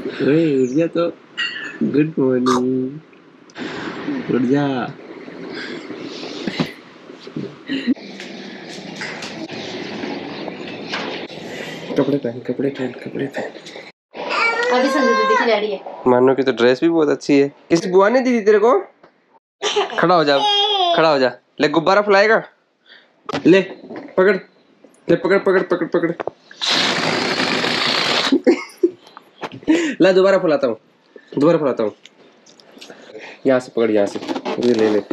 ओए उठ जा तो। Good morning. उठ जा। कपड़े पहन कपड़े पहन कपड़े पहन। अभी संजू दीदी की डैडी है। मानो की तो ड्रेस भी बहुत अच्छी है। किसी बुआ ने दी थी तेरे को? खड़ा हो जा, खड़ा हो जा। ले गुब्बारा फुलाएगा। ले पकड़, ले पकड़ पकड़ पकड़ पकड़। ला दोबारा फुलाता हूँ, दोबारा फुलाता हूँ। यहाँ से पकड़, यहाँ से ये ले ले।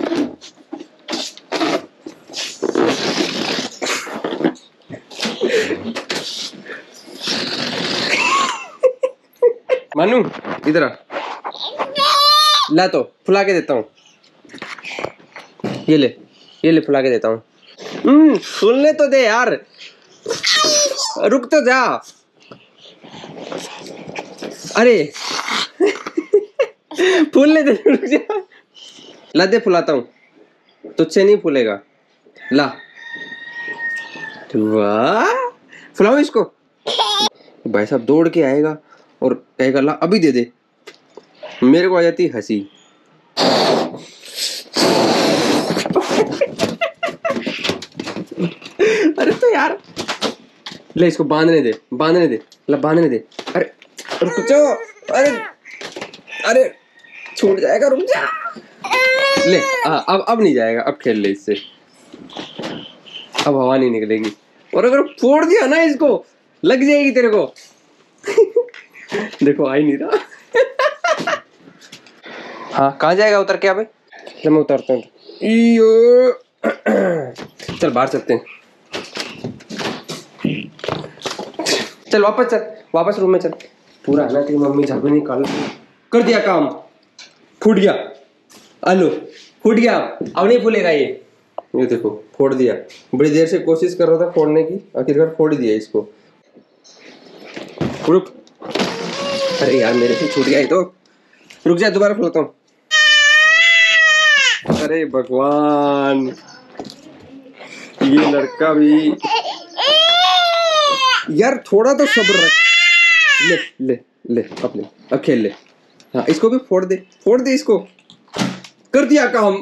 मानू इधर आ। ला तो फुला के देता हूँ। ये ले फुला के देता हूँ। फूलने तो दे यार, रुक तो जा। अरे फूलने दे, रुक जा। ला दे फुलाता हूँ, तुझसे नहीं फूलेगा। ला वाह, फुलाओ इसको। भाई साहब दौड़ के आएगा और कहेगा ला अभी दे दे। मेरे को आ जाती हंसी। अरे तो यार, ले इसको बांधने दे, बांधने दे, ला बांधने दे। अरे रुक जाओ, अरे अरे छूट जाएगा, रुक जा। ले अब नहीं जाएगा, अब खेल ले इससे। अब हवा नहीं निकलेगी। और अगर फोड़ दिया ना इसको, लग जाएगी तेरे को। देखो आ ही नहीं रहा। हाँ कहाँ जाएगा उतर के? अबे चल मैं उतरता हूँ। चल बाहर चलते हैं। चल वापस चल, वापस रूम में चल। पूरा है ना तेरी मम्मी झाड़ू निकाल कर दिया काम, फूट गया। आलू फूट गया, अब नहीं फूलेगा ये देखो फोड़ दिया। बड़ी देर से कोशिश कर रहा था फोड़ने की, आखिरकार फोड़ दिया इसको। रुक, अरे यार मेरे से छूट गया ये तो। रुक जा, दोबारा फुलाता हूँ। अरे भगवान, ये लड़का भी यार, थोड़ा तो सब्र रख। ले ले ले अपने, अब खेल ले। हाँ इसको भी फोड़ दे, फोड़ दे इसको। कर दिया काम।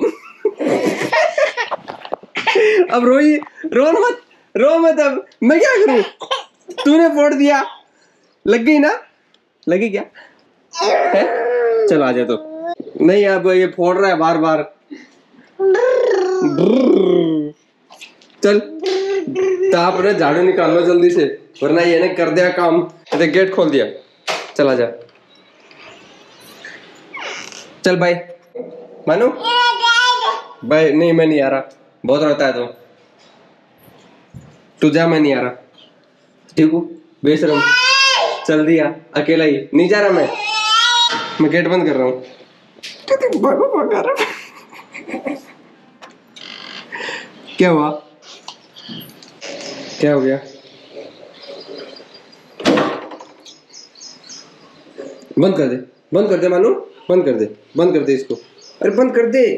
अब रो मत अब मैं क्या करूं? तूने फोड़ दिया, लग गई ना? लगी क्या है? चल आ जा। तो नहीं अब ये फोड़ रहा है बार बार। चल ताप रे, झाड़ू निकाल लो जल्दी से, वरना ये ने कर दिया काम। गेट खोल दिया, चल आ जा। चल बाय मानू। बाय नहीं, मैं नहीं आ रहा, बहुत रोता है तू जा, मैं नहीं आ रहा। ठीक हूँ बेशरम, चल दिया अकेला ही, नहीं जा रहा मैं गेट बंद कर रहा हूँ। क्या हुआ? क्या हो गया? बंद कर दे, बंद कर दे मानू, बंद कर दे, बंद कर दे इसको। अरे बंद कर दे।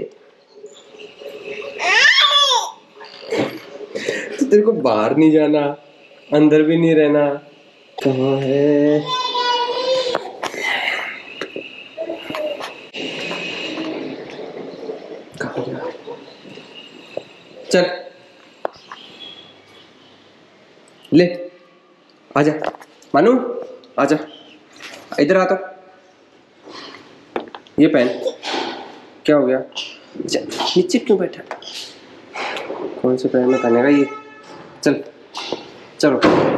तो तेरे को बाहर नहीं जाना, अंदर भी नहीं रहना। कहाँ है? कहाँ गया? चल ले, आजा मानू, आजा इधर आ। तो ये पहन। क्या हो गया? नीचे क्यों बैठा? कौन से पैर में पहनेगा ये? चल चलो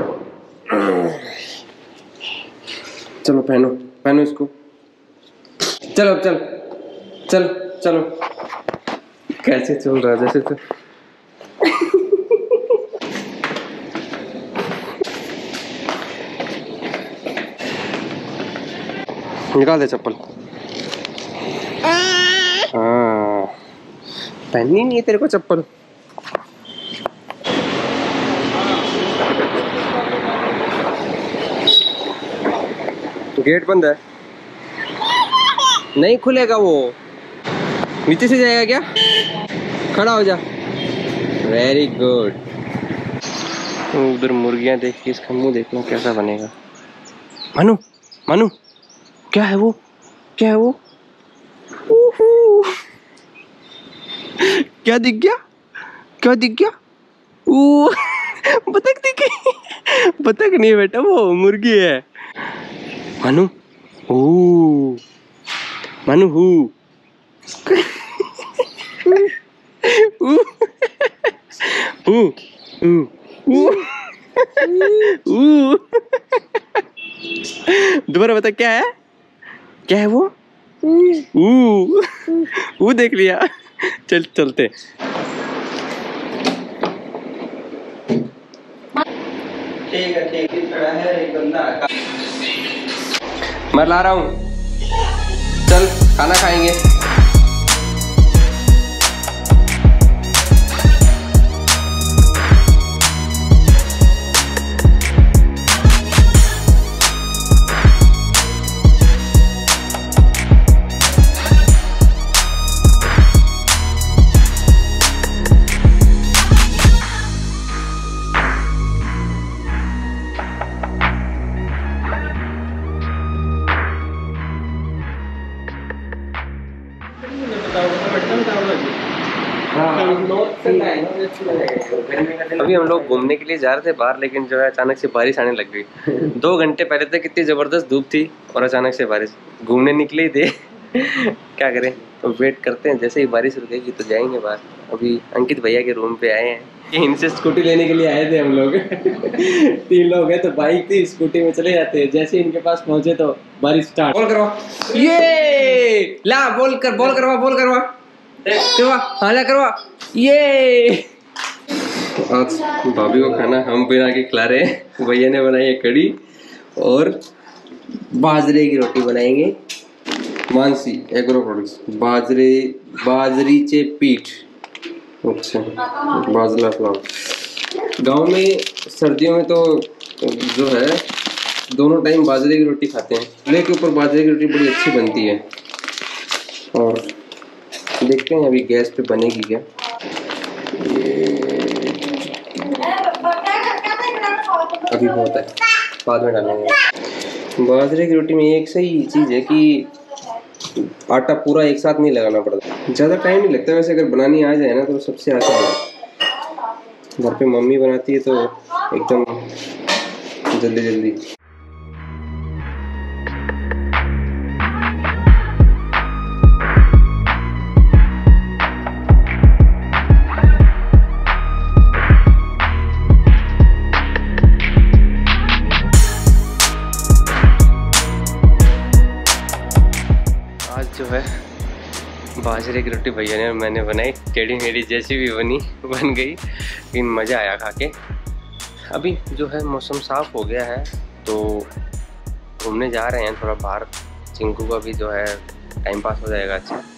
चलो पहनो, पहनो इसको। चलो चल चल चलो। कैसे चल रहा है जैसे तो। निकाल दे चप्पल। हाँ पहननी नहीं है तेरे को चप्पल। गेट बंद है, नहीं खुलेगा वो। नीचे से जाएगा क्या? खड़ा हो जा। Very good. उधर मुर्गियां देख के इसका मुंह देखना कैसा बनेगा। मनु मनु क्या है वो? क्या है वो? ऊहू। क्या दिख गया? क्या दिख गया? बतख दिखी। बतख नहीं बेटा, वो मुर्गी है। मानू, ओ मानू हू। दोबारा बता, क्या है? क्या है वो? देख लिया। चल चलते। ठीक है खड़ा है एक बंदा। मैं ला रहा हूँ, चल खाना खाएंगे। अभी हम लोग घूमने के लिए जा रहे थे बाहर, लेकिन जो है अचानक से बारिश आने लग गई। 2 घंटे पहले तक कितनी जबरदस्त धूप थी और अचानक से बारिश। घूमने निकले ही थे। क्या करें, तो वेट करते हैं, जैसे ही बारिश रुकेगी तो जाएंगे बाहर। अभी अंकित भैया के रूम पे आए हैं, इनसे स्कूटी लेने के लिए आए थे हम लोग। 3 लोग हैं, तो बाइक थी, स्कूटी में चले जाते हैं। जैसे इनके पास पहुंचे तो बारिश स्टार्ट। बॉल करवा, ये ला, बॉल करवा हाला करवा, ये। आज भाभी को खाना हम बना के खिला रहे हैं। भैया ने बनाई है कड़ी और बाजरे की रोटी बनाएंगे। मानसी एग्रो प्रोडक्ट्स, बाजरीचे पीठ। अच्छा, बाजरा फ्लावर। गांव में सर्दियों में तो जो है दोनों टाइम बाजरे की रोटी खाते हैं। चूल्हे के ऊपर बाजरे की रोटी बड़ी अच्छी बनती है। और देखते हैं अभी गैस पे बनेगी क्या। अभी बहुत है, बाद में डालेंगे। बाजरे की रोटी में एक सही चीज़ है कि आटा पूरा एक साथ नहीं लगाना पड़ता, ज़्यादा टाइम नहीं लगता। वैसे अगर बनानी आ जाए ना तो सबसे आसान है। घर पे मम्मी बनाती है तो एकदम जल्दी। आज जो है बाजरे की रोटी भैया ने और मैंने बनाई, टेढ़ी मेढ़ी जैसी भी बन गई, लेकिन मज़ा आया खा के। अभी जो है मौसम साफ़ हो गया है तो घूमने जा रहे हैं थोड़ा बाहर। चिंकू का भी जो है टाइम पास हो जाएगा अच्छा।